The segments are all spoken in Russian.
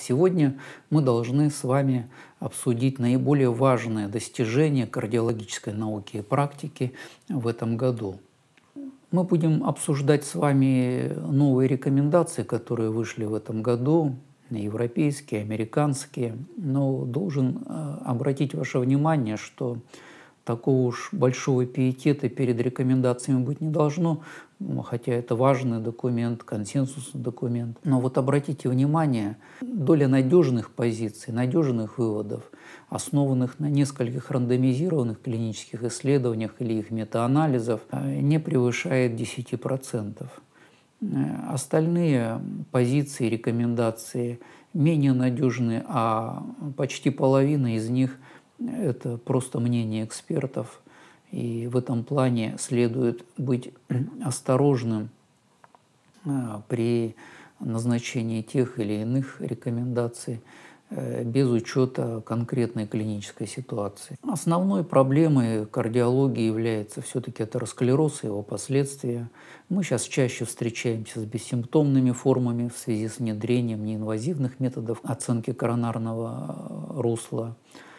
Сегодня мы должны с вами обсудить наиболее важные достижения кардиологической науки и практики в этом году. Мы будем обсуждать с вами новые рекомендации, которые вышли в этом году, европейские, американские, но должен обратить ваше внимание, что такого уж большого пиетета перед рекомендациями быть не должно, хотя это важный документ, консенсусный документ. Но вот обратите внимание, доля надежных позиций, надежных выводов, основанных на нескольких рандомизированных клинических исследованиях или их метаанализов, не превышает 10%. Остальные позиции, рекомендации менее надежны, а почти половина из них – это просто мнение экспертов. И в этом плане следует быть осторожным при назначении тех или иных рекомендаций без учета конкретной клинической ситуации. Основной проблемой кардиологии является все-таки атеросклероз и его последствия. Мы сейчас чаще встречаемся с бессимптомными формами в связи с внедрением неинвазивных методов оценки коронарного русла.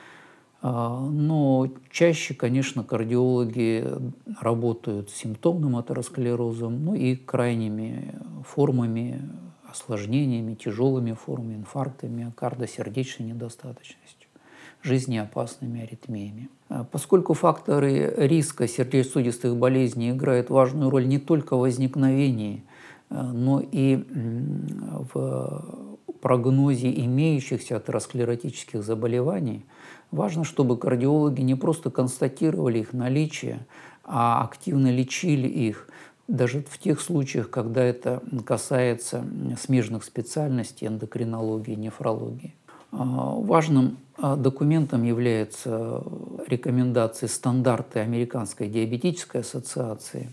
Но чаще, конечно, кардиологи работают с симптомным атеросклерозом, ну и крайними формами, осложнениями, тяжелыми формами, инфарктами миокарда, сердечной недостаточностью, жизнеопасными аритмиями. Поскольку факторы риска сердечно-сосудистых болезней играют важную роль не только в возникновении, но и в прогнозе имеющихся атеросклеротических заболеваний, важно, чтобы кардиологи не просто констатировали их наличие, а активно лечили их, даже в тех случаях, когда это касается смежных специальностей эндокринологии и нефрологии. Важным документом являются рекомендации стандарты Американской диабетической ассоциации.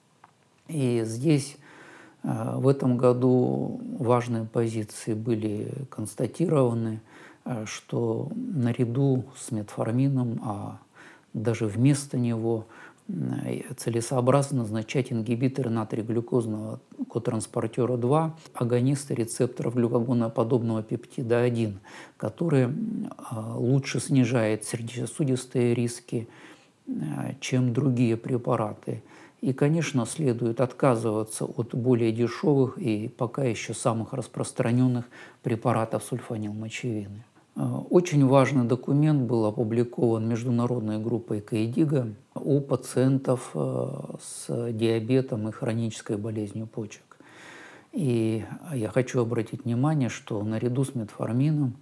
И здесь в этом году важные позиции были констатированы, что наряду с метформином, а даже вместо него целесообразно назначать ингибиторы натрий-глюкозного котранспортера 2, агонисты рецепторов глюкагоноподобного пептида 1, который лучше снижает сердечно-сосудистые риски, чем другие препараты. И, конечно, следует отказываться от более дешевых и пока еще самых распространенных препаратов сульфанилмочевины. Очень важный документ был опубликован международной группой KDIGO у пациентов с диабетом и хронической болезнью почек. И я хочу обратить внимание, что наряду с метформином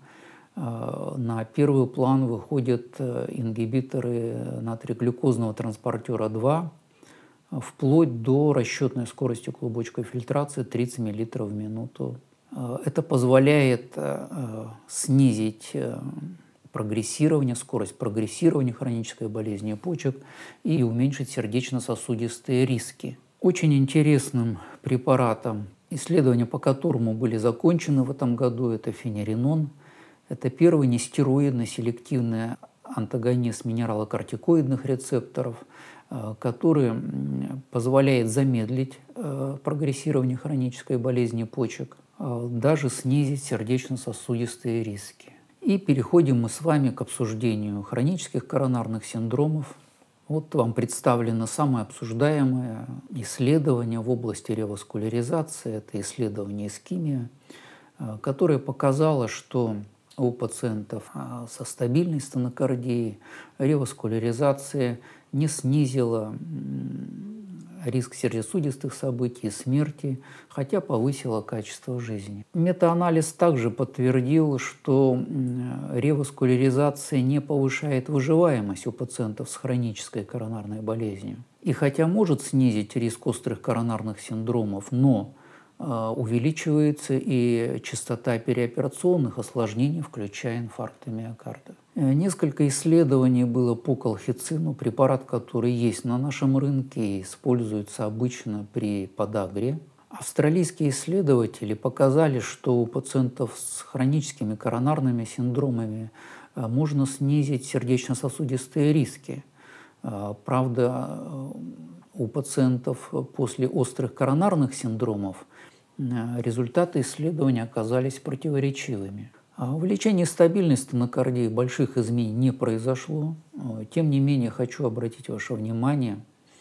на первый план выходят ингибиторы натрий-глюкозного транспортера 2, вплоть до расчетной скорости клубочковой фильтрации 30 мл в минуту. Это позволяет снизить прогрессирование, скорость прогрессирования хронической болезни почек и уменьшить сердечно-сосудистые риски. Очень интересным препаратом, исследования по которому были закончены в этом году, это фенеринон. Это первый нестероидный селективный антагонист минералокортикоидных рецепторов, который позволяет замедлить прогрессирование хронической болезни почек, даже снизить сердечно-сосудистые риски. И переходим мы с вами к обсуждению хронических коронарных синдромов. Вот вам представлено самое обсуждаемое исследование в области реваскуляризации. Это исследование ИСКИМИА, которое показало, что у пациентов со стабильной стенокардией реваскуляризация не снизила риск сердечно-сосудистых событий и смерти, хотя повысила качество жизни. Метаанализ также подтвердил, что реваскуляризация не повышает выживаемость у пациентов с хронической коронарной болезнью. И хотя может снизить риск острых коронарных синдромов, но увеличивается и частота переоперационных осложнений, включая инфаркты миокарда. Несколько исследований было по колхицину, препарат, который есть на нашем рынке и используется обычно при подагре. Австралийские исследователи показали, что у пациентов с хроническими коронарными синдромами можно снизить сердечно-сосудистые риски. Правда, у пациентов после острых коронарных синдромов результаты исследований оказались противоречивыми. В лечении стабильной стенокардии больших изменений не произошло. Тем не менее, хочу обратить ваше внимание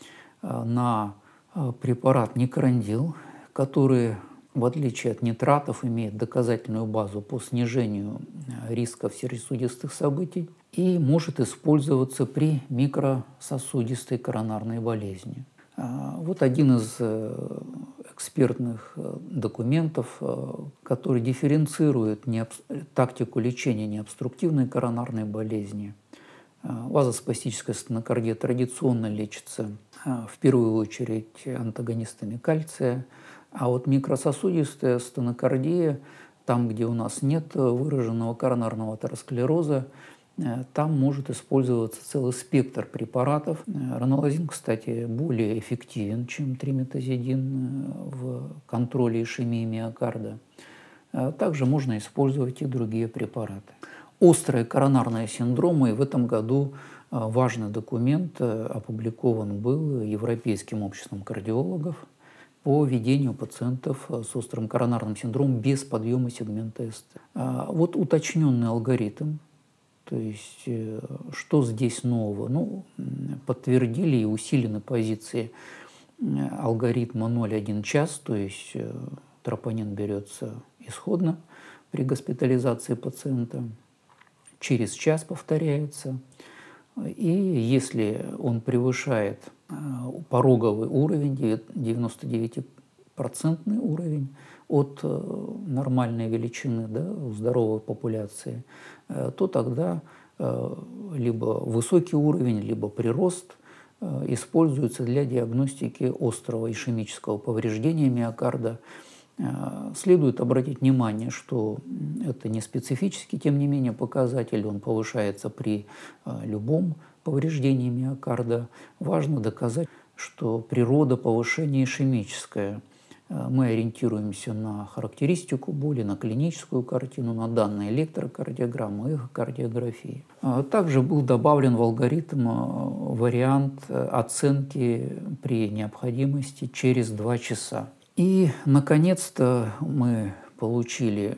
на препарат Никрандил, который, в отличие от нитратов, имеет доказательную базу по снижению рисков сердечно-сосудистых событий и может использоваться при микрососудистой коронарной болезни. Вот один из экспертных документов, который дифференцирует тактику лечения необструктивной коронарной болезни. Вазоспастическая стенокардия традиционно лечится в первую очередь антагонистами кальция, а вот микрососудистая стенокардия, там, где у нас нет выраженного коронарного атеросклероза, там может использоваться целый спектр препаратов. Ранолазин, кстати, более эффективен, чем триметазидин в контроле ишемии миокарда. Также можно использовать и другие препараты. Острые коронарные синдромы, и в этом году важный документ опубликован был Европейским обществом кардиологов по ведению пациентов с острым коронарным синдромом без подъема сегмента СТ. Вот уточненный алгоритм. То есть, что здесь нового? Ну, подтвердили и усилены позиции алгоритма 0,1 час, то есть тропонин берется исходно при госпитализации пациента, через час повторяется, и если он превышает пороговый уровень, 99% уровень от нормальной величины, да, у здоровой популяции, то тогда либо высокий уровень, либо прирост используется для диагностики острого ишемического повреждения миокарда. Следует обратить внимание, что это не специфический, тем не менее, показатель, он повышается при любом повреждении миокарда. Важно доказать, что природа повышения ишемическая. Мы ориентируемся на характеристику боли, на клиническую картину, на данные электрокардиограммы, эхокардиографии. Также был добавлен в алгоритм вариант оценки при необходимости через 2 часа. И, наконец-то, мы получили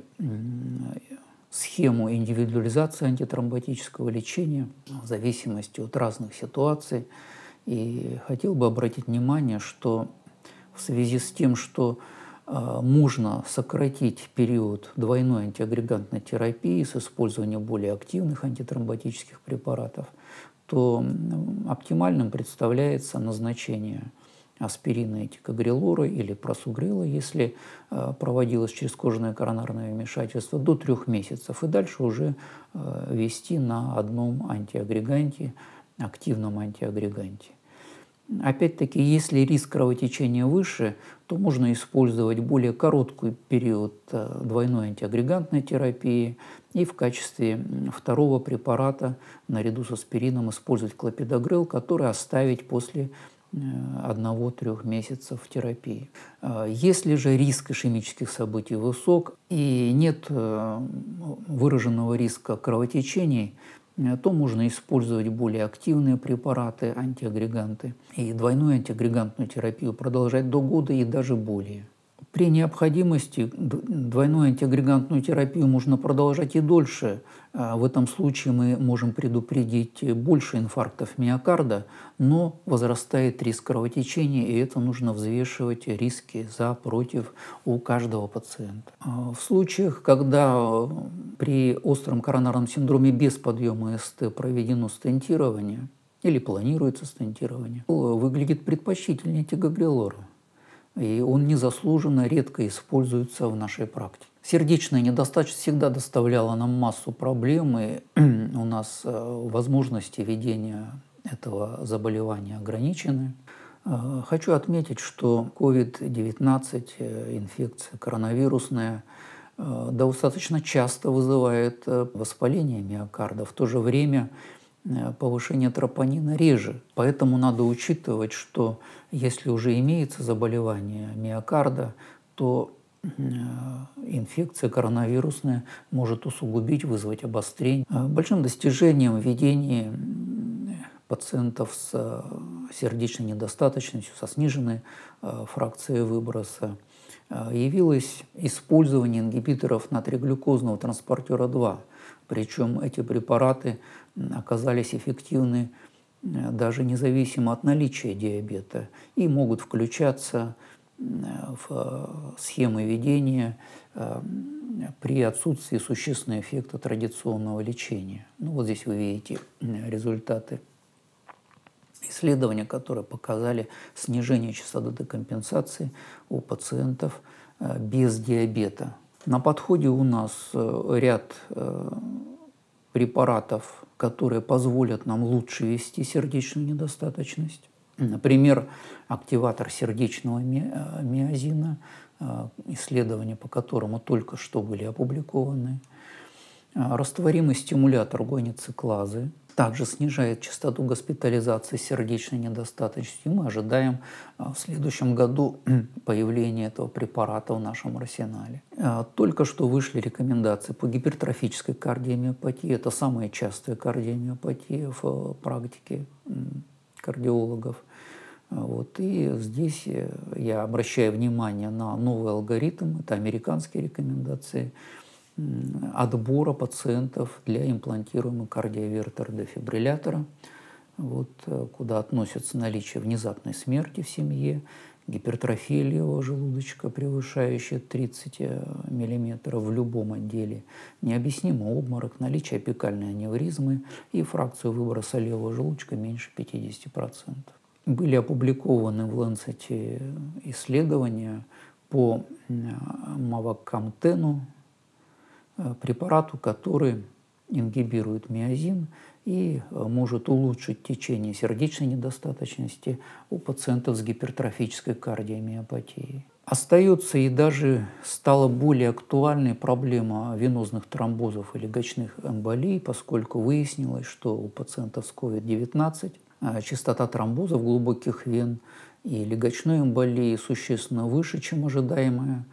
схему индивидуализации антитромботического лечения в зависимости от разных ситуаций. И хотел бы обратить внимание, что в связи с тем, что можно сократить период двойной антиагрегантной терапии с использованием более активных антитромботических препаратов, то оптимальным представляется назначение аспирина и тикогрелора или просугрела, если проводилось черезкожное коронарное вмешательство, до 3 месяцев, и дальше уже вести на одном антиагреганте, активном антиагреганте. Опять-таки, если риск кровотечения выше, то можно использовать более короткий период двойной антиагрегантной терапии и в качестве второго препарата наряду с аспирином использовать клопидогрел, который оставить после 1-3 месяцев терапии. Если же риск ишемических событий высок и нет выраженного риска кровотечений, то можно использовать более активные препараты, антиагреганты, и двойную антиагрегантную терапию продолжать до года и даже более. При необходимости двойную антиагрегантную терапию можно продолжать и дольше. В этом случае мы можем предупредить больше инфарктов миокарда, но возрастает риск кровотечения, и это нужно взвешивать риски за, против у каждого пациента. В случаях, когда при остром коронарном синдроме без подъема СТ проведено стентирование или планируется стентирование, выглядит предпочтительнее тикогрелора. И он незаслуженно редко используется в нашей практике. Сердечная недостаточность всегда доставляла нам массу проблем, и у нас возможности ведения этого заболевания ограничены. Хочу отметить, что COVID-19, инфекция коронавирусная, достаточно часто вызывает воспаление миокарда. В то же время повышение тропонина реже. Поэтому надо учитывать, что если уже имеется заболевание миокарда, то инфекция коронавирусная может усугубить, вызвать обострение. Большим достижением в ведении пациентов с сердечной недостаточностью, со сниженной фракцией выброса явилось использование ингибиторов натриеглюкозного транспортера 2. Причем эти препараты оказались эффективны даже независимо от наличия диабета и могут включаться в схемы ведения при отсутствии существенного эффекта традиционного лечения. Ну, вот здесь вы видите результаты исследования, которые показали снижение частоты декомпенсации у пациентов без диабета. На подходе у нас ряд препаратов, которые позволят нам лучше вести сердечную недостаточность. Например, активатор сердечного миозина, исследования по которому только что были опубликованы. Растворимый стимулятор гуанициклазы также снижает частоту госпитализации с сердечной недостаточностью. Мы ожидаем в следующем году появления этого препарата в нашем арсенале. Только что вышли рекомендации по гипертрофической кардиомиопатии. Это самая частая кардиомиопатия в практике кардиологов. Вот. И здесь я обращаю внимание на новый алгоритм, это американские рекомендации отбора пациентов для имплантируемого кардиовертер-дефибриллятора, вот, куда относятся наличие внезапной смерти в семье, гипертрофия левого желудочка, превышающая 30 мм в любом отделе, необъяснимый обморок, наличие апикальной аневризмы и фракцию выброса левого желудочка меньше 50%. Были опубликованы в Lancet исследования по мавакамтену, препарату, который ингибирует миозин и может улучшить течение сердечной недостаточности у пациентов с гипертрофической кардиомиопатией. Остается и даже стала более актуальной проблема венозных тромбозов и легочных эмболий, поскольку выяснилось, что у пациентов с COVID-19 частота тромбозов глубоких вен и легочной эмболии существенно выше, чем ожидаемая,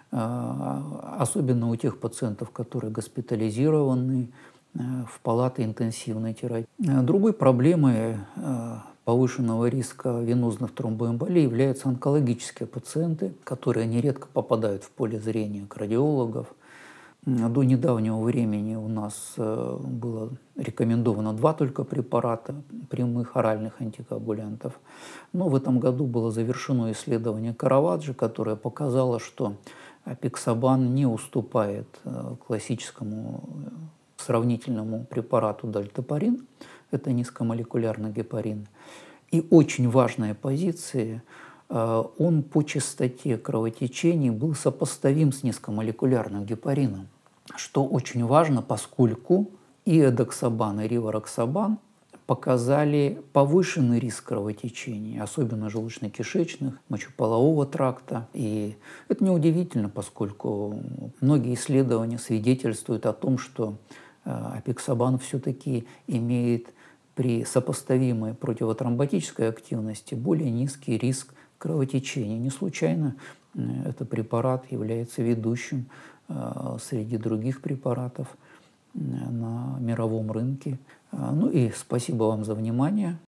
особенно у тех пациентов, которые госпитализированы в палаты интенсивной терапии. Другой проблемой повышенного риска венозных тромбоэмболий являются онкологические пациенты, которые нередко попадают в поле зрения кардиологов. До недавнего времени у нас было рекомендовано 2 только препарата прямых оральных антикоагулянтов. Но в этом году было завершено исследование Караваджо, которое показало, что апиксабан не уступает классическому сравнительному препарату дальтепарин, это низкомолекулярный гепарин. И очень важная позиция, он по частоте кровотечений был сопоставим с низкомолекулярным гепарином, что очень важно, поскольку и эдоксабан, и ривароксабан показали повышенный риск кровотечений, особенно желудочно-кишечных, мочеполового тракта. И это неудивительно, поскольку многие исследования свидетельствуют о том, что апиксабан все-таки имеет при сопоставимой противотромботической активности более низкий риск кровотечения. Не случайно этот препарат является ведущим среди других препаратов на мировом рынке. Ну и спасибо вам за внимание.